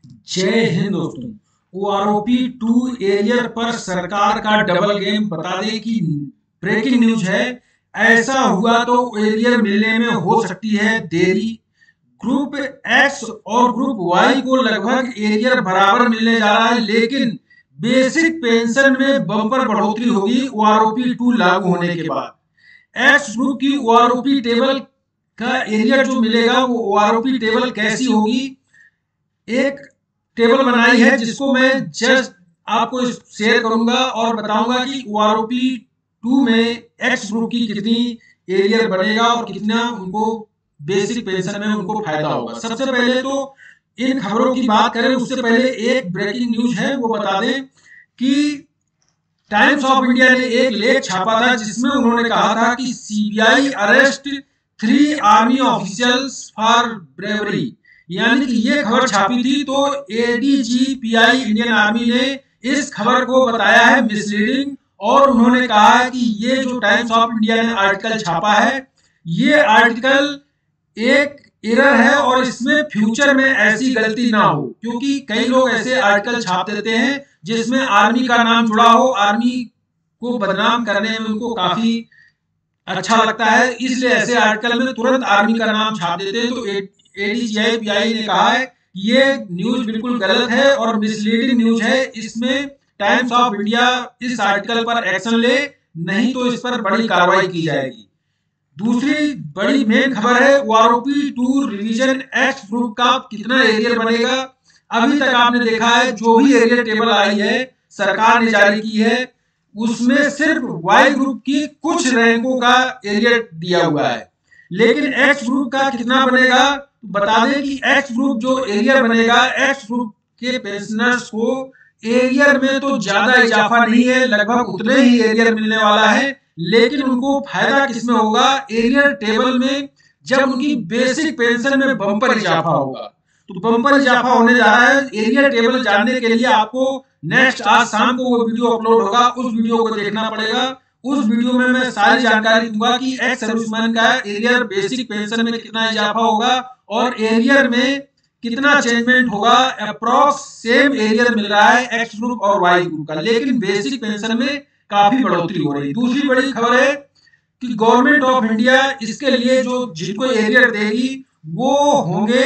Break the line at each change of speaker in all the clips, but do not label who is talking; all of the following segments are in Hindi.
जय हिंद दोस्तों। ओआरओपी 2 एरियर पर सरकार का डबल गेम। बता दें कि ब्रेकिंग न्यूज है, ऐसा हुआ तो एरियर मिलने में हो सकती है देरी। ग्रुप एक्स और ग्रुप वाई को लगभग एरियर बराबर मिलने जा रहा है, लेकिन बेसिक पेंशन में बम्पर बढ़ोतरी होगी ओआरओपी 2 लागू होने के बाद। एक्स ग्रुप की ओआरओपी टेबल का एरियर जो मिलेगा वो ओआरओपी टेबल कैसी होगी, एक टेबल बनाई है जिसको मैं जस्ट आपको शेयर करूंगा और बताऊंगा कि ओआरओपी 2 में एक्स ग्रुप की कितनी एरियर बनेगा और कितना उनको बेसिक पेंशन में उनको फायदा होगा। सबसे पहले तो इन खबरों की बात करें उससे पहले एक ब्रेकिंग न्यूज है, वो बता दें कि टाइम्स ऑफ इंडिया ने एक लेख छापा था जिसमें उन्होंने कहा था कि CBI arrest 3 army officials for bravery, यानी कि ये खबर छापी थी तो एडीजीपीआई इंडियन आर्मी ने इस खबर को बताया है मिसलीडिंग, और उन्होंने कहा है कि ये जो टाइम्स ऑफ इंडिया ने आर्टिकल छापा है ये आर्टिकल एक एरर है और इसमें फ्यूचर में ऐसी गलती ना हो, क्योंकि कई लोग ऐसे आर्टिकल छाप देते हैं जिसमें आर्मी का नाम जुड़ा हो। आर्मी को बदनाम करने में उनको काफी अच्छा लगता है, इसलिए ऐसे आर्टिकल में तुरंत आर्मी का नाम छाप देते हैं। तो एडीजीपीआई ने कहा है ये न्यूज बिल्कुल गलत है और मिसलीडिंग न्यूज है, इसमें टाइम्स ऑफ इंडिया इस आर्टिकल पर एक्शन ले, नहीं तो इस पर बड़ी कार्रवाई की जाएगी। दूसरी बड़ी मेन खबर है ओआरओपी 2 रिवीजन एक्स ग्रुप का कितना एरियर बनेगा। अभी तक आपने देखा है जो भी एरियर टेबल आई है सरकार ने जारी की है उसमें सिर्फ वाई ग्रुप की कुछ रैंकों का एरियर दिया हुआ है, लेकिन एक्स ग्रुप का कितना बनेगा बता दें कि एक्स ग्रुप जो एरियर बनेगा, एक्स ग्रुप के पेंशनर्स को एरियर में तो ज्यादा इजाफा नहीं है, लगभग उतने ही एरियर मिलने वाला है, लेकिन उनको फायदा किसमें होगा, एरियर टेबल में जब उनकी बेसिक पेंशन में बम्पर इजाफा होगा। तो बम्पर इजाफा होने जा रहा है। एरियर टेबल जानने के लिए आपको नेक्स्ट आज शाम को वो वीडियो अपलोड होगा, उस वीडियो को देखना पड़ेगा। उस वीडियो में मैं सारी जानकारी दूंगा कि एक्स सर्विसमैन का एरियर बेसिक पेंशन में कितना इजाफा होगा और एरियर में कितना चेंजमेंट होगा। अप्रॉक्स सेम एरियर मिल रहा है एक्स ग्रुप और वाई ग्रुप का, लेकिन बेसिक पेंशन में काफी बढ़ोतरी हो रही है। दूसरी बड़ी खबर है कि गवर्नमेंट ऑफ इंडिया इसके लिए जो जिनको एरियर देगी वो होंगे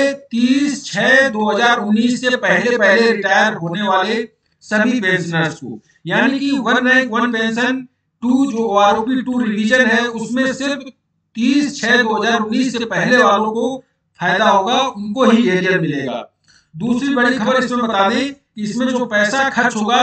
30/6/2019 से पहले पहले रिटायर होने वाले सभी पेंशनर्स को, यानी कि वन रैंक वन पेंशन 2 जो ओआरओपी 2 रिवीजन है उसमें सिर्फ 30/6/2019 से पहले वालों को फायदा होगा, उनको ही एरियर मिलेगा। दूसरी बड़ी खबर इसमें बता दें कि इसमें जो पैसा खर्च होगा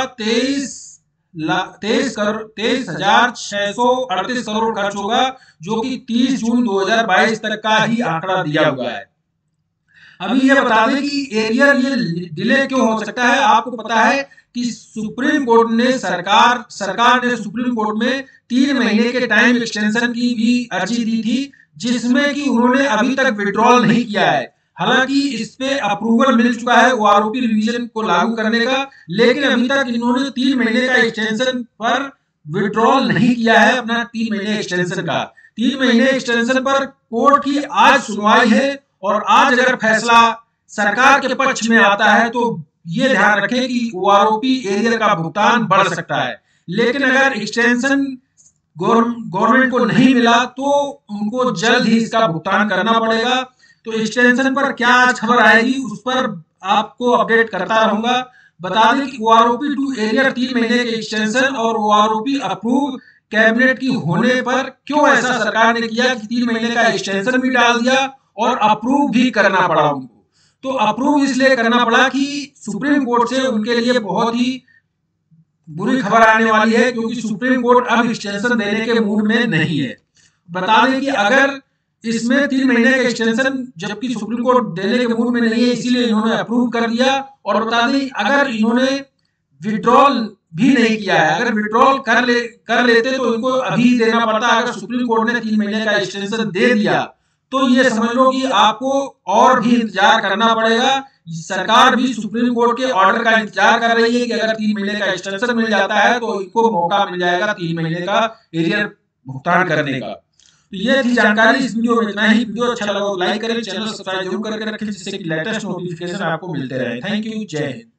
23,638 करोड़ खर्च होगा, जो कि 30 जून 2022 तक का ही आंकड़ा दिया हुआ है। अभी ये बता दें कि एरियर ये डिले क्यों हो सकता है। आपको पता है कि सुप्रीम कोर्ट ने सरकार ने सुप्रीम कोर्ट में 3 महीने के टाइम एक्सटेंशन की भी अर्जी दी थी, जिसमें कि उन्होंने अभी तक विड्रॉल नहीं किया है। हालांकि इस पे अप्रूवल मिल चुका है ओआरओपी रिवीजन को लागू करने का, लेकिन अभी तक इन्होंने 3 महीने का एक्सटेंशन पर विड्रॉल नहीं किया है अपना 3 महीने एक्सटेंशन का। 3 महीने एक्सटेंशन पर कोर्ट की आज सुनवाई है और आज अगर फैसला सरकार के पक्ष में आता है तो ये ध्यान रखें कि ओआरओपी एरियर का भुगतान बढ़ सकता है, लेकिन अगर एक्सटेंशन गवर्नमेंट को नहीं मिला तो उनको जल्द ही इसका भुगतान करना पड़ेगा। तो एक्सटेंशन पर क्या आज खबर आएगी उस पर आपको अपडेट करता रहूंगा। बता दें कि ओआरओपी 2 एरियर 3 महीने के एक्सटेंशन और ओआरओपी अप्रूव कैबिनेट की होने पर क्यों ऐसा सरकार ने किया कि 3 महीने का एक्सटेंशन भी डाल दिया और अप्रूव भी करना पड़ा उनको। तो अप्रूव इसलिए करना पड़ा कि सुप्रीम कोर्ट से उनके लिए बहुत ही बुरी खबर आने वाली है, क्योंकि सुप्रीम कोर्ट अब एक्सटेंशन देने के मूड में नहीं है। बता दें कि अगर इसमें 3 महीने का एक्सटेंशन जबकि सुप्रीम कोर्ट देने के मूड में नहीं है, इसीलिए इन्होंने अप्रूव कर दिया। और बता दें अगर इन्होंने विड्रॉल भी नहीं किया है, अगर विड्रॉल कर लेते तो इनको अभी देना पड़ता। अगर सुप्रीम कोर्ट ने 3 महीने का एक्सटेंशन दे दिया तो ये समझ लो कि आपको और भी इंतजार करना पड़ेगा। सरकार भी सुप्रीम कोर्ट के ऑर्डर का इंतजार कर रही है कि अगर 3 महीने का एक्सटेंशन मिल जाता है तो इनको मौका मिल जाएगा 3 महीने का एरियर भुगतान करने का। तो ये थी जानकारी इस वीडियो में, इतना ही। वीडियो अच्छा लगा तो लाइक करें, चैनल सब्सक्राइब जरूर करके रखें जिससे कि लेटेस्ट नोटिफिकेशन आपको मिलते रहे। थैंक यू, जय हिंद।